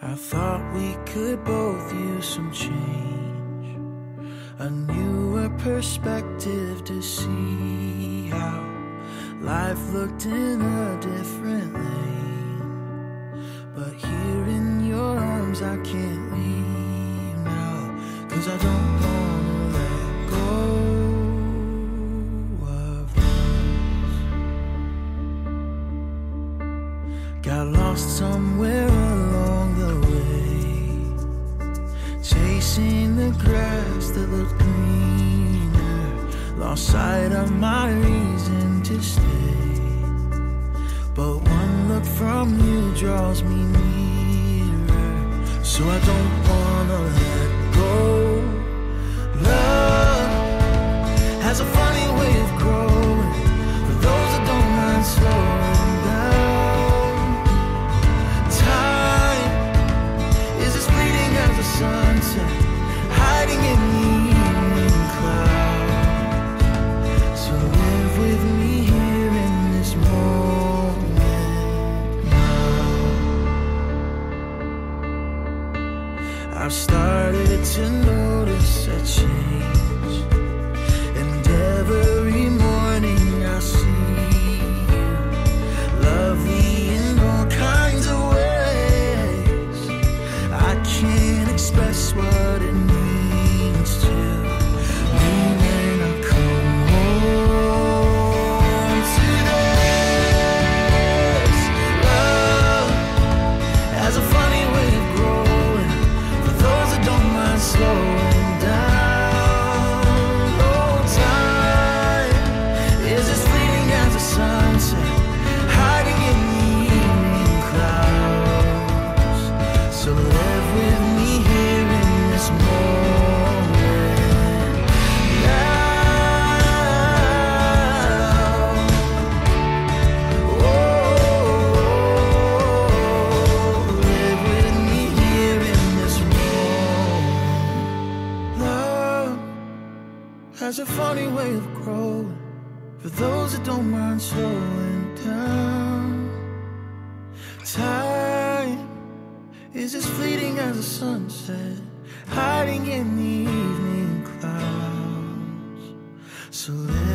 I thought we could both use some change, a newer perspective to see how life looked in a different lane. But here in your arms I can't leave now, 'cause I don't wanna let go of this. Got lost somewhere along the way, chasing the grass that looked greener, lost sight of my reason to stay. But one look from you draws me nearer, so I don't wanna let go. Love has a funny way of growing, for those that don't mind slowing down. Time is as fleeting as the sunset, hiding in the evening clouds. So live with me here in this moment now. I've started to notice a change, and every morning I see you, lovely in all kinds of ways. I can't express what it means to me when I come home to this. Love has a funny way of growing, for those that don't mind slowing down. Oh, time is as fleeting as the sunset, hiding in the evening clouds. So live with me here in this moment now. Oh, live with me here in this moment. Love has a funny way of growing, for those that don't mind slowing down. Time is as fleeting as a sunset, hiding in the evening clouds. So